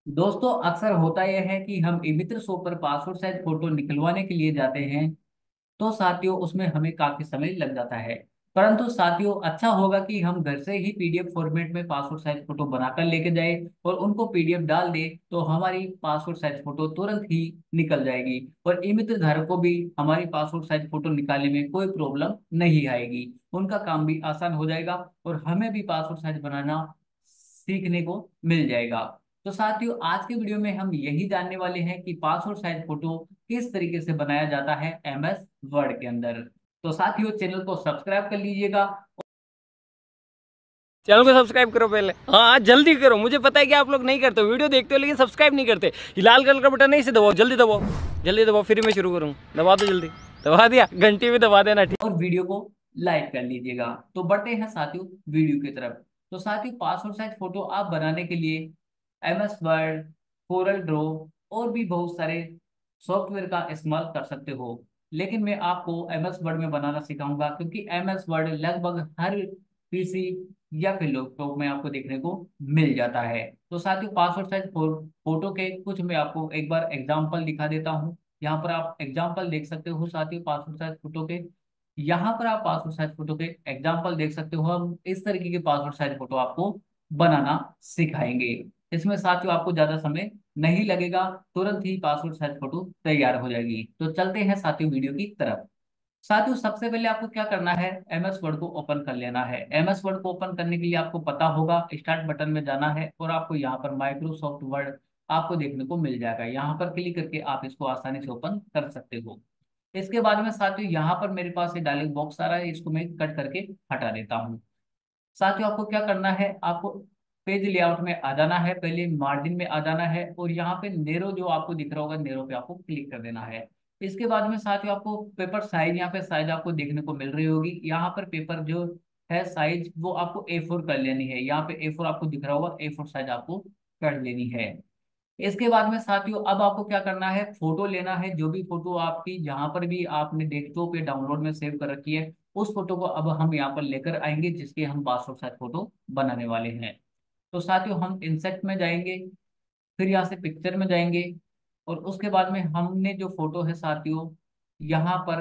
दोस्तों अक्सर होता यह है कि हम इमित्र शो पर पासपोर्ट साइज फोटो निकलवाने के लिए जाते हैं। तो साथियों उसमें हमें काफी समय लग जाता है। परंतु साथियों अच्छा होगा कि हम घर से ही पीडीएफ फॉर्मेट में पासपोर्ट साइज फोटो बनाकर लेके जाए और उनको पीडीएफ डाल दे तो हमारी पासपोर्ट साइज फोटो तुरंत ही निकल जाएगी। और इमित्र धारक को भी हमारी पासपोर्ट साइज फोटो निकालने में कोई प्रॉब्लम नहीं आएगी। उनका काम भी आसान हो जाएगा और हमें भी पासपोर्ट साइज बनाना सीखने को मिल जाएगा। तो साथियों आज के वीडियो में हम यही जानने वाले हैं कि पासपोर्ट साइज फोटो किस तरीके से बनाया जाता है एमएस वर्ड के अंदर। तो साथियों चैनल को सब्सक्राइब कर लीजिएगा। चैनल को सब्सक्राइब करो पहले। हाँ जल्दी करो, मुझे पता है कि आप लोग नहीं करते हो, वीडियो देखते हो लेकिन सब्सक्राइब नहीं करते। ये लाल कलर का बटन नहीं से दबाओ, जल्दी दबाओ, जल्दी दबाओ, फिर मैं शुरू करूँ। दबा दो जल्दी। दबा दिया, घंटी भी दबा देना, ठीक। और वीडियो को लाइक कर लीजिएगा। तो बढ़ते हैं साथियों वीडियो की तरफ। तो साथियों पासपोर्ट साइज फोटो आप बनाने के लिए एमएस वर्ड, कोरल ड्रॉ और भी बहुत सारे सॉफ्टवेयर का इस्तेमाल कर सकते हो। लेकिन मैं आपको एमएस वर्ड में बनाना सिखाऊंगा क्योंकि एमएस वर्ड लगभग हर पीसी या फिर लैपटॉप में आपको देखने को मिल जाता है। तो साथियों पासपोर्ट साइज फोटो के कुछ मैं आपको एक बार एग्जांपल दिखा देता हूँ। यहाँ पर आप एग्जांपल देख सकते हो साथियों पासपोर्ट साइज फोटो के। यहाँ पर आप पासपोर्ट साइज फोटो के एग्जांपल देख सकते हो। हम इस तरीके के पासपोर्ट साइज फोटो आपको बनाना सिखाएंगे। इसमें साथियों आपको ज्यादा समय नहीं लगेगा, तुरंत ही पासपोर्ट साइज फोटो तैयार हो जाएगी। तो चलते हैं साथियों वीडियो की तरफ। साथियों सबसे पहले आपको क्या करना है, एमएस वर्ड को ओपन कर लेना है। एमएस वर्ड को ओपन करने के लिए आपको पता होगा स्टार्ट बटन में जाना है और आपको यहाँ पर माइक्रोसॉफ्ट वर्ड आपको देखने को मिल जाएगा। यहाँ पर क्लिक करके आप इसको आसानी से ओपन कर सकते हो। इसके बाद में साथियों यहाँ पर मेरे पास ये डायलॉग बॉक्स आ रहा है, इसको मैं कट करके हटा देता हूँ। साथियों आपको क्या करना है, आपको पेज लेआउट में आ जाना है, पहले मार्जिन में आ जाना है और यहाँ पे नेरो जो आपको दिख रहा होगा नेरो पे आपको क्लिक कर देना है। इसके बाद में साथियों आपको पेपर साइज, यहाँ पे साइज आपको देखने को मिल रही होगी। यहाँ पर पेपर जो है साइज वो आपको A4 कर लेनी है। यहाँ पे A4 आपको दिख रहा होगा, A4 साइज आपको कर लेनी है। इसके बाद में साथियों अब आपको क्या करना है, फोटो लेना है। जो भी फोटो आपकी जहां पर भी आपने डेस्कटॉप या डाउनलोड में सेव कर रखी है उस फोटो को अब हम यहाँ पर लेकर आएंगे जिसके हम पासपोर्ट साइज फोटो बनाने वाले हैं। तो साथियों हम इंसर्ट में जाएंगे, फिर यहाँ से पिक्चर में जाएंगे और उसके बाद में हमने जो फोटो है साथियों यहाँ पर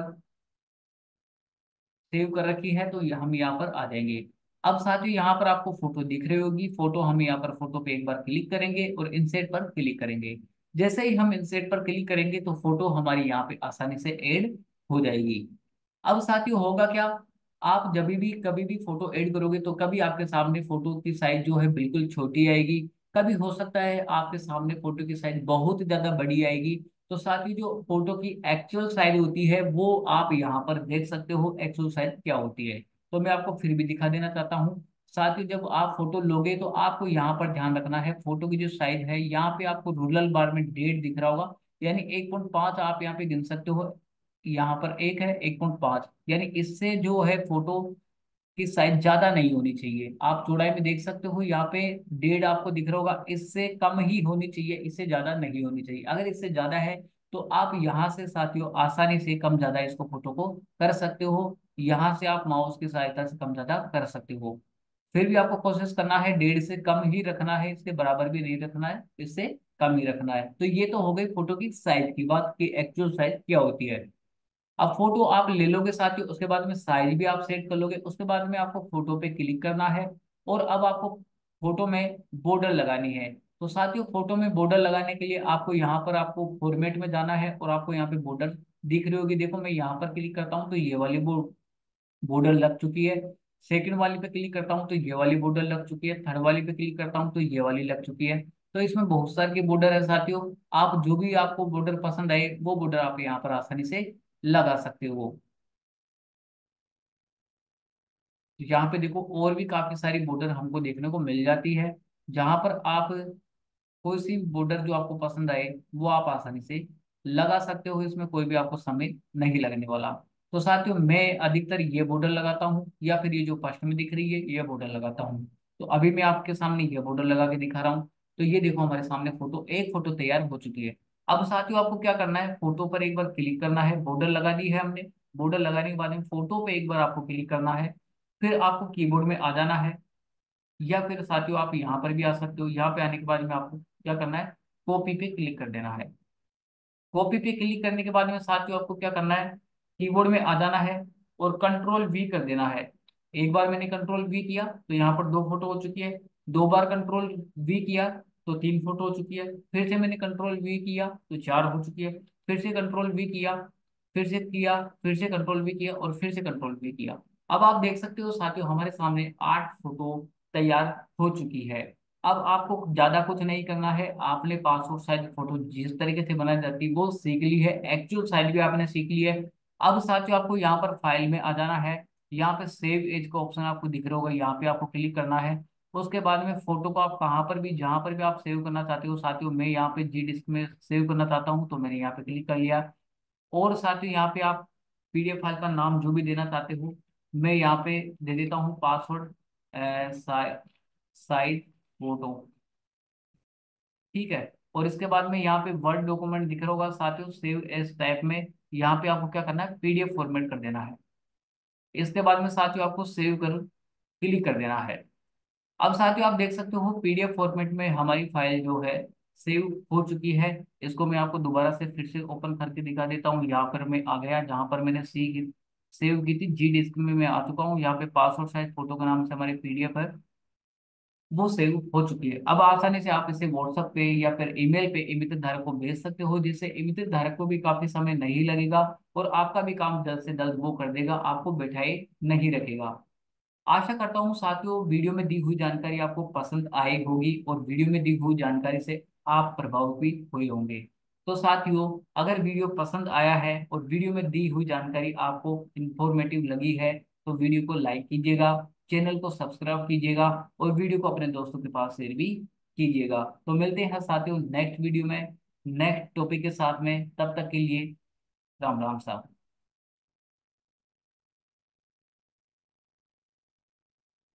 सेव कर रखी है तो हम यहाँ पर आ जाएंगे। अब साथियों यहाँ पर आपको फोटो दिख रही होगी, फोटो हम यहाँ पर फोटो पे एक बार क्लिक करेंगे और इंसर्ट पर क्लिक करेंगे। जैसे ही हम इंसर्ट पर क्लिक करेंगे तो फोटो हमारी यहाँ पे आसानी से ऐड हो जाएगी। अब साथियों होगा क्या, आप जब भी कभी भी फोटो ऐड करोगे तो कभी आपके सामने फोटो की साइज जो है बिल्कुल छोटी आएगी, कभी हो सकता है आपके सामने फोटो की साइज बहुत ज्यादा बड़ी आएगी। तो साथ ही जो फोटो की एक्चुअल साइज होती है वो आप यहाँ पर देख सकते हो एक्चुअल साइज क्या होती है। तो मैं आपको फिर भी दिखा देना चाहता हूँ। साथ ही जब आप फोटो लोगे तो आपको यहाँ पर ध्यान रखना है फोटो की जो साइज है, यहाँ पे आपको रूरल बार में डेट दिख रहा होगा, यानी 1.5 आप यहाँ पे गिन सकते हो। यहाँ पर एक है 1.5, यानी इससे जो है फोटो की साइज ज्यादा नहीं होनी चाहिए। आप चौड़ाई में देख सकते हो यहाँ पे 1.5 आपको दिख रहा होगा, इससे कम ही होनी चाहिए, इससे ज्यादा नहीं होनी चाहिए। अगर इससे ज्यादा है तो आप यहाँ से साथियों आसानी से कम ज्यादा इसको फोटो को कर सकते हो। यहाँ से आप माउस की सहायता से कम ज्यादा कर सकते हो। फिर भी आपको कोशिश करना है 1.5 से कम ही रखना है, इसके बराबर भी नहीं रखना है, इससे कम ही रखना है। तो ये तो हो गई फोटो की साइज की बात कि एक्चुअल साइज क्या होती है। अब फोटो आप ले लोगे साथियों, उसके बाद में साइज भी आप सेट कर लोगे, उसके बाद में आपको फोटो पे क्लिक करना है और अब आपको फोटो में बॉर्डर लगानी है। तो साथियों फोटो में बॉर्डर लगाने के लिए आपको यहाँ पर आपको फॉर्मेट में जाना है और आपको यहाँ पे बॉर्डर दिख रही होगी। देखो मैं यहाँ पर क्लिक करता हूँ तो ये वाली बॉर्डर लग चुकी है। सेकंड वाली पे क्लिक करता हूँ तो ये वाली बॉर्डर लग चुकी है। थर्ड वाली पे क्लिक करता हूँ तो ये वाली लग चुकी है। तो इसमें बहुत सारे के बॉर्डर है साथियों। आप जो भी आपको बॉर्डर पसंद आए वो बॉर्डर आप यहाँ पर आसानी से लगा सकते हो। यहाँ पे देखो और भी काफी सारी बॉर्डर हमको देखने को मिल जाती है, जहां पर आप कोई सी बॉर्डर जो आपको पसंद आए वो आप आसानी से लगा सकते हो। इसमें कोई भी आपको समय नहीं लगने वाला। तो साथियों मैं अधिकतर ये बॉर्डर लगाता हूँ या फिर ये जो फर्स्ट में दिख रही है ये बॉर्डर लगाता हूँ। तो अभी मैं आपके सामने ये बॉर्डर लगा के दिखा रहा हूँ। तो ये देखो हमारे सामने फोटो, एक फोटो तैयार हो चुकी है। अब साथियों आपको क्या करना है, फोटो पर एक बार क्लिक करना है, बॉर्डर लगा दी है हमने। बॉर्डर लगाने के बाद में फोटो पे एक बार आपको क्लिक करना है, फिर आपको कीबोर्ड में आ जाना है या फिर साथियों आप यहाँ पर भी आ सकते हो। यहाँ पे आने के बाद में आपको क्या करना है, कॉपी पे क्लिक कर देना है। कॉपी पे क्लिक करने के बाद में साथियों आपको क्या करना है, कीबोर्ड में आ जाना है और कंट्रोल वी कर देना है। एक बार मैंने कंट्रोल वी किया तो यहाँ पर दो फोटो हो चुकी है, दो बार कंट्रोल वी किया तो तीन फोटो हो चुकी है, फिर से मैंने कंट्रोल वी किया तो चार हो चुकी है, फिर से कंट्रोल वी किया, फिर से कंट्रोल वी किया और फिर से कंट्रोल वी किया। अब आप देख सकते हो साथियों हमारे सामने आठ फोटो तैयार हो चुकी है। अब आपको ज्यादा कुछ नहीं करना है, आपने पासपोर्ट साइज फोटो जिस तरीके से बनाई जाती है वो सीख ली है, एक्चुअल साइज भी आपने सीख ली है। अब साथियों आपको यहाँ पर फाइल में आ जाना है, यहाँ पे सेव एज का ऑप्शन आपको दिख रहा होगा, यहाँ पे आपको क्लिक करना है। उसके बाद में फोटो को आप कहाँ पर भी जहाँ पर भी आप सेव करना चाहते हो, साथियों मैं यहाँ पे जी डिस्क में सेव करना चाहता हूँ तो मैंने यहाँ पे क्लिक कर लिया। और साथियों यहाँ पे आप पीडीएफ फाइल का नाम जो भी देना चाहते हो, मैं यहाँ पे दे देता हूँ पासवर्ड साइज फोटो, ठीक है। और इसके बाद में यहाँ पे वर्ड डॉक्यूमेंट दिख रहा होगा साथियों सेव एज टाइप में, यहाँ पे आपको क्या करना है, पीडीएफ फॉर्मेट कर देना है। इसके बाद में साथियों आपको सेव कर क्लिक कर देना है। अब साथियों आप देख सकते हो पीडीएफ फॉर्मेट में हमारी फाइल जो है सेव हो चुकी है। इसको मैं आपको दोबारा से फिर से ओपन करके दिखा देता हूँ। यहाँ पर मैं आ गया जहाँ पर मैंने सी सेव की थी, जी डिस्क में मैं आ चुका हूँ। यहाँ पे पासवर्ड साइज फोटो के नाम से हमारी पीडीएफ है, वो सेव हो चुकी है। अब आसानी से आप इसे व्हाट्सएप पे या फिर ईमेल पे इमित धारक को भेज सकते हो, जिससे इमित धारक को भी काफी समय नहीं लगेगा और आपका भी काम जल्द से जल्द वो कर देगा, आपको बैठाए नहीं रखेगा। आशा करता हूँ साथियों वीडियो में दी हुई जानकारी आपको पसंद आई होगी और वीडियो में दी हुई जानकारी से आप प्रभावित हुए होंगे। तो साथियों अगर वीडियो पसंद आया है और वीडियो में दी हुई जानकारी आपको इंफॉर्मेटिव लगी है तो वीडियो को लाइक कीजिएगा, चैनल को सब्सक्राइब कीजिएगा और वीडियो को अपने दोस्तों के पास शेयर भी कीजिएगा। तो मिलते हैं साथियों नेक्स्ट वीडियो में नेक्स्ट टॉपिक के साथ में, तब तक के लिए राम राम साहब।